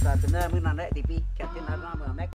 bener mun nandek TV, katin arna mah mek